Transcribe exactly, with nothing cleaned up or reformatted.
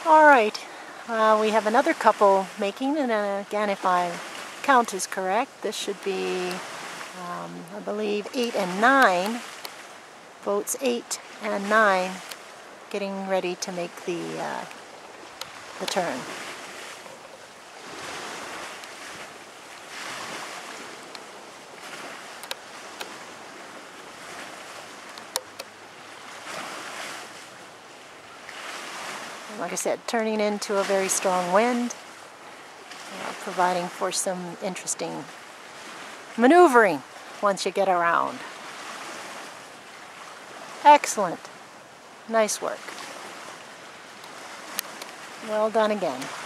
All right, uh, we have another couple making, and uh, again, if my count is correct, this should be, um, I believe, eight and nine. Boats eight and nine getting ready to make the, uh, the turn. Like I said, turning into a very strong wind, uh, providing for some interesting maneuvering once you get around. Excellent. Nice work. Well done again.